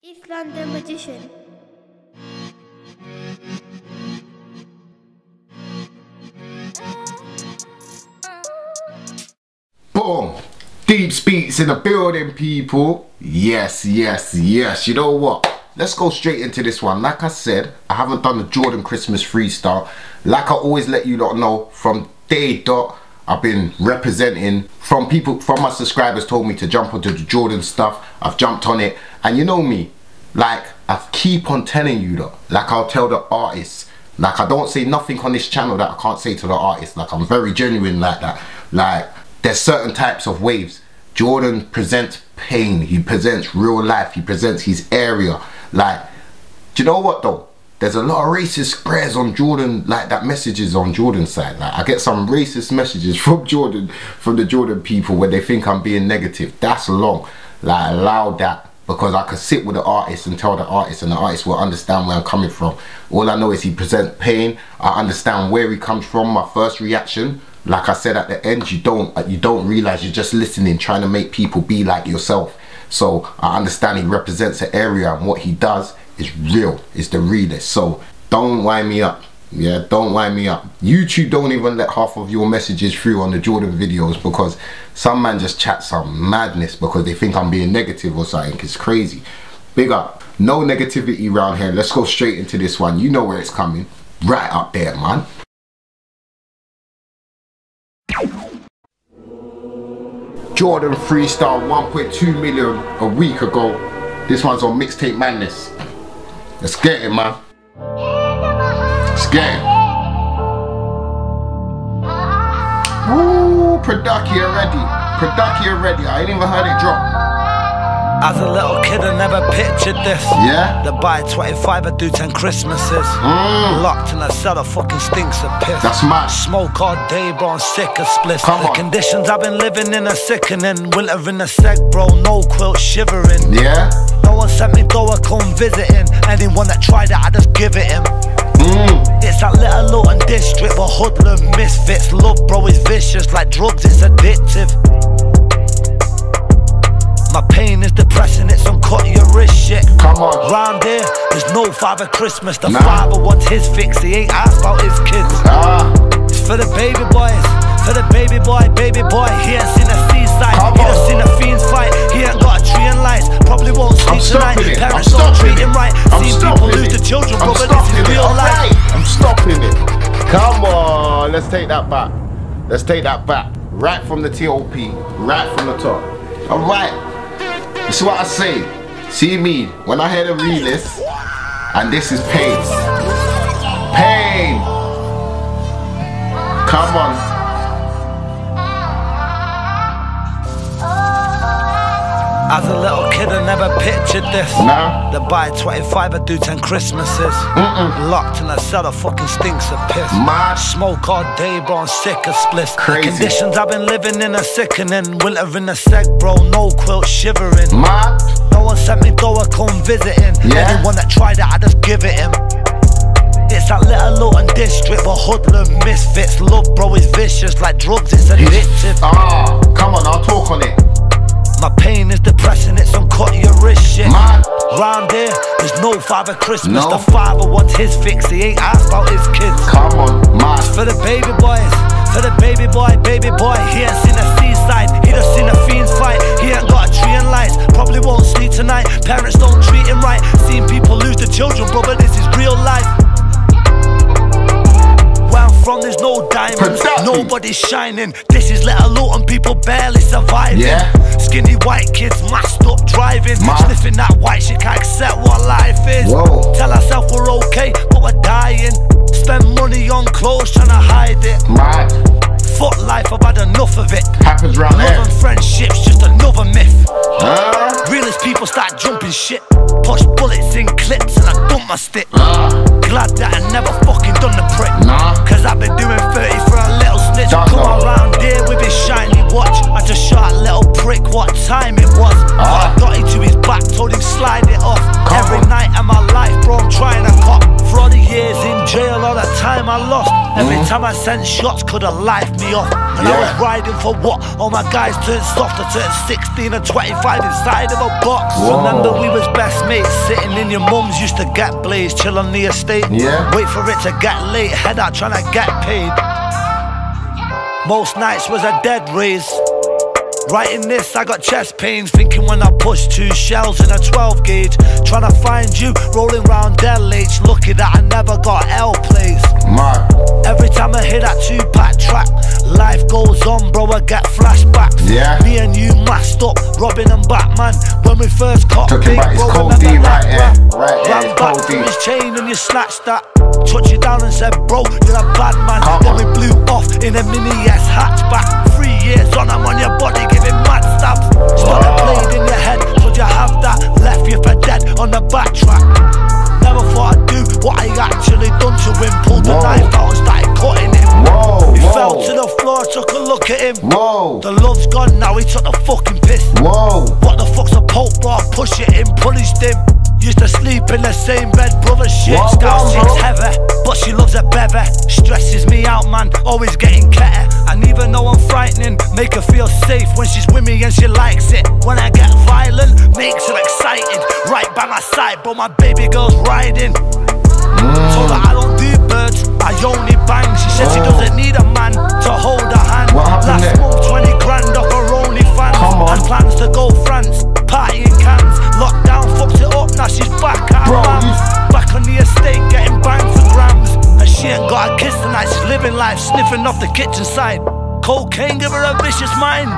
East London Magician. Boom! Deep Speaks in the building, people. Yes. You know what? Let's go straight into this one. Like I said, I haven't done the Jordan Christmas freestyle. Like I always let you lot know, from day dot, I've been representing. From my subscribers told me to jump onto the Jordan stuff. I've jumped on it. And you know me, like I keep on telling you that. Like I'll tell the artists. Like I don't say nothing on this channel that I can't say to the artist. Like I'm very genuine like that. Like there's certain types of waves. Jordan presents pain. He presents real life. He presents his area. Like, do you know what though? There's a lot of racist spreads on Jordan, like that messages on Jordan's side. Like I get some racist messages from Jordan, from the Jordan people where they think I'm being negative. That's long. Like allow that, because I could sit with the artist and tell the artist, and the artist will understand where I'm coming from. All I know is he presents pain. I understand where he comes from. My first reaction, like I said at the end, you don't realize you're just listening, trying to make people be like yourself. So I understand he represents an area, and what he does is real. It's the realest. So don't wind me up. Yeah, don't wind me up. YouTube don't even let half of your messages through on the Jordan videos, because some man just chat some madness because they think I'm being negative or something. It's crazy. Big up. No negativity around here. Let's go straight into this one. You know where it's coming. Right up there, man. Jordan freestyle 1.2 million a week ago. This one's on Mixtape Madness. Let's get it, man. Let's get it. Woo, Producky already. Producky already. I ain't even heard it drop. As a little kid I never pictured this. Yeah? The buy 25 I do 10 Christmases. Locked in a cellar, fucking stinks of piss. That's mad. Smoke all day, bro, I'm sick of spliffs. Come the on. conditions I've been living in are sickening. Winter in the sec, bro, no quilt shivering. Yeah? No one sent me though, I come visiting. Anyone that tried it, I just give it him. It's that little Luton district for hoodlum misfits. Love, bro, is vicious like drugs, it's addictive. My pain is depressing, it's uncut your wrist shit. Come on. Round here, there's no Father Christmas. The father wants his fix, he ain't asked about his kids. It's for the baby boys, for the baby boy. He ain't seen a seaside, he done seen a fiends fight. He ain't got a tree and lights, probably won't sleep tonight. Parents don't treat him right, seen people lose their children, bro, but this is real life. I'm stopping it. Come on, let's take that back. Let's take that back. Right from the TOP, right from the top. Alright. This is what I say. See me, when I hear the realist, and this is pain. Pain! Come on. As a little kid I never pictured this. Nah. The buy 25 I do 10 Christmases. Locked in a cellar, fucking stinks of piss. Mad. Smoke all day, bro, I'm sick of spliffs. Crazy. The conditions I've been living in are sickening. Winter in the sec, bro, no quilt shivering. Mad. No one sent me though, I come visiting. Yeah. Anyone that tried it, I just give it him. It's that little Luton district for hoodlum misfits. Love, bro, is vicious like drugs, it's addictive. Come on, I'll talk on it. My pain is depressing, it's uncut your wrist shit. Man. Round here, there's no Father Christmas. No. The father wants his fix, he ain't asked about his kids. Come on, man. For the baby boys, for the baby boy. He ain't seen a seaside, he done seen a fiends fight. He ain't got a tree and lights, probably won't sleep tonight. Parents don't treat him right, seen people lose their children, bro, but this is real life. Where I'm from, there's no diamonds, nobody's shining. This is little Luton, people barely surviving. Yeah. Skinny white kids masked up driving, sniffing that white shit, can't accept what life is. Whoa. Tell ourselves we're okay, but we're dying. Spend money on clothes trying to hide it. Mad. Fuck life, I've had enough of it. Happens round Love there. and friendship's just another myth. Realest people start jumping shit. Push bullets in clips and I dump my stick. Glad that I never fucking done the prick. Cause I've been doing 30 for a little snitch. Come around here with his shiny watch. I just shot a little prick what time it was. I got into his back, told him slide it off. Every night of my life, bro, I'm trying to cop. For all the years in jail, all the time I lost. Every time I sent shots, could've lifed me off. And I was riding for what? All my guys turned soft. I turned 16 and 25 inside of a box. Remember we was best mates and your mums used to get blazed, chill on the estate. Yeah. Wait for it to get late, head out trying to get paid. Most nights was a dead race. Writing this, I got chest pains, thinking when I pushed 2 shells in a 12 gauge. Trying to find you, rolling round Del H. Lucky that I never got L plays. Every time I hit that 2-pack track, life goes on, bro, I get flashbacks. Yeah. Me and you masked up, Robin and Batman. When we first caught Talking about his cold D right here. Right here, ran back to his chain and you snatched that. Touch you down and said, bro, you're a bad man. Then we blew off in a mini S hatchback. 3 years on, I'm on your body giving mad stabs. Started playing in your head, could you have that? Left you for dead on the backtrack. Never thought I'd do what I actually done to him. Pulled the knife out and started cutting him. He fell to the floor, took a look at him. The love's gone now, he took the fucking piss. What the fuck's a pope, bro? I push it in, punished him. Used to sleep in the same bed, brother shit. Scout 6 heavy, but she loves a bevy. Stresses me out, man, always getting ketter. And even though I'm frightening, make her feel safe when she's with me and she likes it. When I get violent, makes her excited. Right by my side, but my baby girl's riding. Told her I don't do birds, I only bang. She said she doesn't need a man to hold her hand. Last month 20 grand off her OnlyFans. And plans to go France, partying cans. Lockdown fucks it up, now she's back at Rams. Back on the estate, getting banged for grams. And she ain't got a kiss tonight, she's living life, sniffing off the kitchen side. Cocaine give her a vicious mind.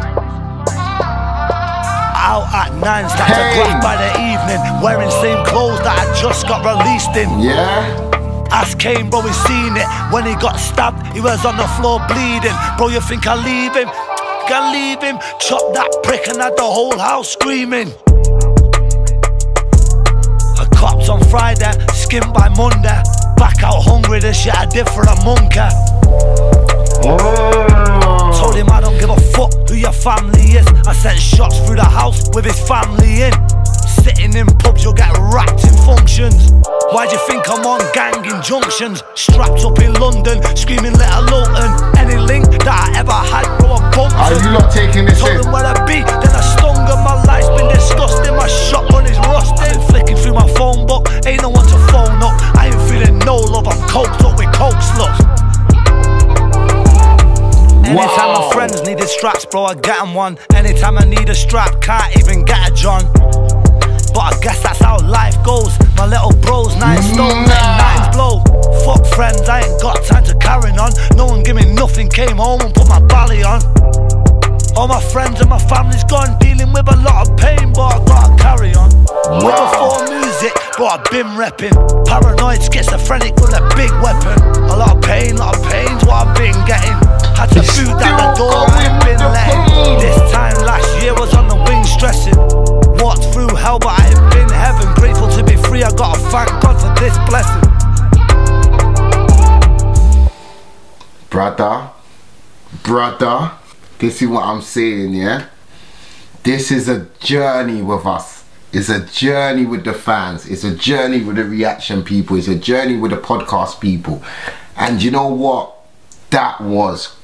Out at 9, start to grab by the evening, wearing same clothes that I just got released in. Ask Kane, bro, he seen it. When he got stabbed, he was on the floor bleeding. Bro, you think I'll leave him? Can leave him. Chop that prick and had the whole house screaming. A cops on Friday, skimmed by Monday. Back out hungry, the shit I did for a monkey. Told him I don't give a fuck who your family is. I sent shots through the house with his family in. Sitting in pubs, you'll get wrapped in functions. Why'd you think I'm on gang injunctions? Strapped up in London, screaming Little Lawton. Any link that I ever had, bro, I bumped. Are you not taking this in? Told him where I be, then I stung him. My life's been disgusting, my shotgun is rusted. Flicking through my phone book, ain't no one to phone up. I ain't feeling no love, I'm coked up with coke sluts. Anytime my friends needed straps, bro, I get them one. Anytime I need a strap, can't even get a John. But I guess that's how life goes. My little bro's 9 stone, letting 9s blow. Fuck friends, I ain't got time to carry on. No one give me nothing, came home and put my bally on. All my friends and my family's gone, dealing with a lot of pain, but I gotta carry on. Way before music, bro, I've been repping. Paranoid, schizophrenic with a big weapon. A lot of pain's what I've been getting. Had to boot down the door, I ain't been letting. This time last year was on the wing stressing. Walked through hell, but I ain't been heaven. Grateful to be free, I gotta thank God for this blessing. Brother, this is what I'm saying, yeah? This is a journey with us. It's a journey with the fans. It's a journey with the reaction people. It's a journey with the podcast people. And you know what? That was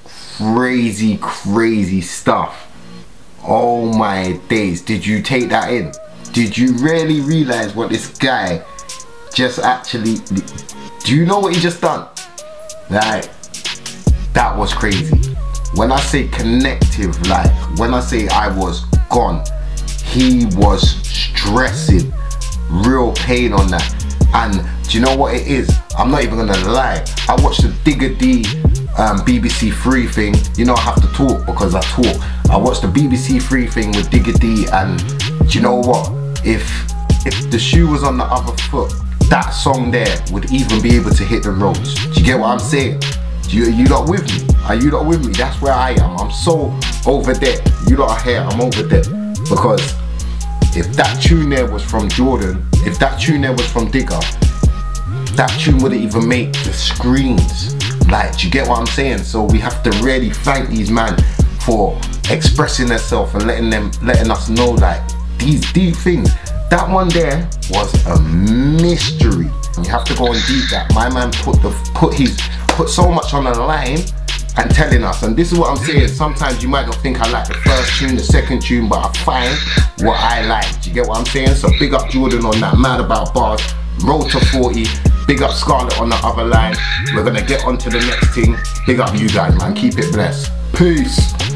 crazy stuff. Oh my days, did you take that in? Did you really realize what this guy just actually, do you know what he just done? Like, that was crazy. When I say connective, like, when I say I was gone, he was stressing, real pain on that. And do you know what it is? I'm not even gonna lie, I watched the Digga D BBC 3 thing. You know I have to talk because I talk. I watched the BBC 3 thing with Digga D, and do you know what? If the shoe was on the other foot, that song there would even be able to hit the roads. Do you get what I'm saying? Are you lot with me? Are you lot with me? That's where I am. I'm so over there. You lot are here, I'm over there. Because if that tune there was from Jordan, if that tune there was from Digga, that tune wouldn't even make the screens. Like, do you get what I'm saying? So we have to really thank these man for expressing themselves and letting us know, like, these deep things. That one there was a mystery. You have to go and deep that. My man put so much on the line, and telling us. And this is what I'm saying, sometimes you might not think I like the first tune, the second tune, but I find what I like. Do you get what I'm saying? So big up Jordan on that, mad about bars. Road to 40, big up Scarlett on the other line. We're gonna get on to the next thing. Big up you guys, man, keep it blessed. Peace.